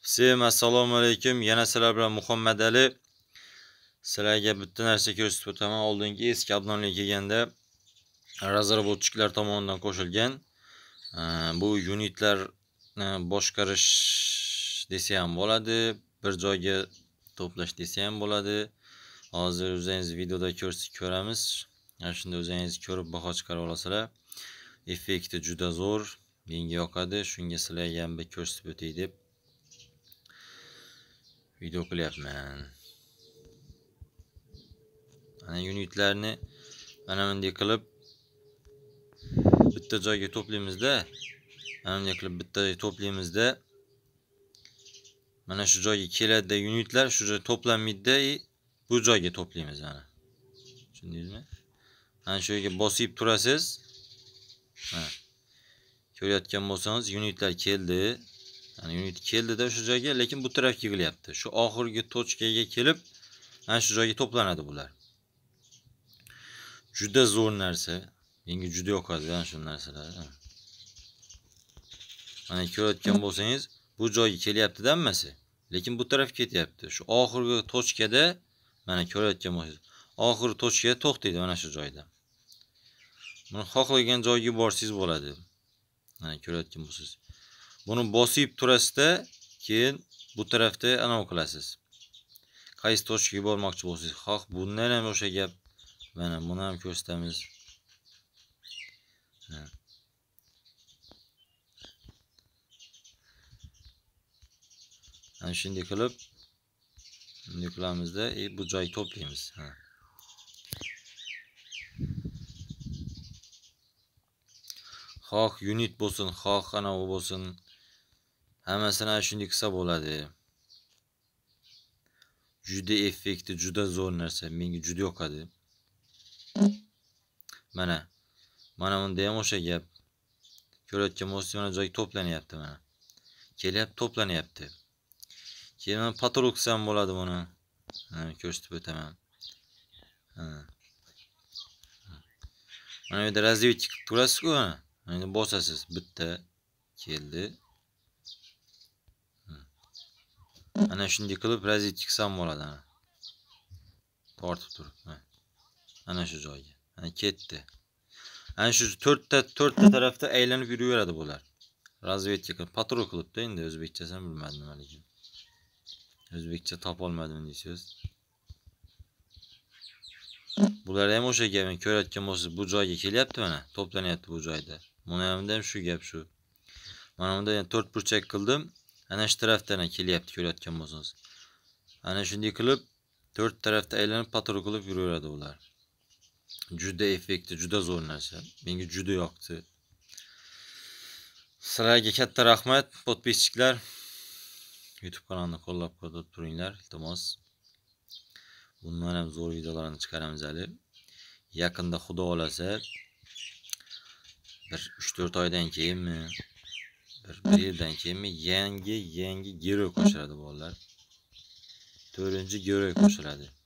Всем assalomu alaykum. Yana sizlar bilan Muhammad Ali. Sizlarga bitta narsa ko'rsatib o'taman. Oldingi eski obnovleniya kelganda razraботчиклар tomonidan qo'shilgan bu unitlarni boshqarish desa ham bo'ladi, bir joyga to'plash desa ham bo'ladi. Hozir o'zingiz videoda ko'ramiz. Ana shunda o'zingiz ko'rib baho chiqarib olasizlar. Effekti juda zo'r, menga yoqadi. Shunga sizlarga ham bir ko'rsatib o'tay deb video qilyapman. Ana unitlarni mana bunday qilib bitta joyga to'playmiz-da. Mana bunday qilib bitta joyga to'playmiz-da. Mana shu joyga keladi unitlar, shu joyga to'planmaydi-da, bu joyga to'playmiz ana. Tushundingizmi? Ana shu yerga bosib turasiz. Ha. Ko'rayotgan bo'lsangiz, unitlar keldi. Yani unit keldi-da shu joyga, lekin bu tarafga kelayapti. Shu oxirgi tochkaga kelib, ana shu joyga to'planadi bular. Juda zo'r narsa. Menga juda yoqadi ana shu narsalar. Mana ko'rayotgan bo'lsangiz, bu joyga kelyapti-da hammasi. Lekin bu tarafga ketyapti. Shu oxirgi tochkada mana ko'rayotgan bo'lsangiz, oxirgi tochkada to'xtaydi mana shu joyda. Buni xohlagan joyga yuborsangiz bo'ladi. Mana ko'rayotgan bo'lsangiz. Buni bosib turasizda, keyin bu tarafda anav qilasiz. Qaysi tochkaga yubormoqchi bo'lsangiz, xoh bundan ham o'sha gap. Mana buni ham ko'rsatamiz. Ana shunday qilib bunday qilamizda, bu joyga to'playmiz. Xoh unit bo'lsin, xoh anav bo'lsin, hammasini shunday qilsa bo'ladi. Juda effekti, juda zo'r narsa, menga juda yoqadi. Mana bunda ham o'sha gap. Ko'rayotgan bo'lsangiz, mana joyga to'planyapti mana. Kelyapti, to'planyapti. Keyin men patrol qilsam bo'ladi buni. Ko'rsatib o'taman. Mana bu yerda razvedka qilib turasiz-ku, endi bosasiz, bitta keldi. Ana shunday qilib razvedka qilsam bo'ladi ana. Tortib turib, ana shu joyga. Ana ketdi. Ana shu to'rtta tarafda aylanib yuraveradi bular. Razvedka qilib, patrol qilibdi, endi o'zbekchasini bilmadim nimaligini. O'zbekcha topolmadim deysiz. Bular ham o'sha gap, ko'rayotgan bo'lsangiz, bu joyga kelyapti mana, to'planyapti bu joyda. Mana ham shu gap shu. Mana bunda 4 burchak qildim. Ana shu tarafdan kelyapti, ko'rayotgan bo'lsangiz. Ana shunday qilib 4 tarafda aylanib patrol qilib yuraveradi ular. Juda effekti, juda zo'r narsa. Menga juda yoqdi. Sizlarga katta rahmat, podpisчиклар. YouTube kanalini qo'llab-quvvatlab turinglar, iltimos. Bundan ham zo'r videolarni chiqaramiz hali. Yaqinda xudo xolasa bir 3-4 oydan keyinmi, bir yildan keyinmi yangi giroy qo'shiladi bolalar. 4-giroy qo'shiladi.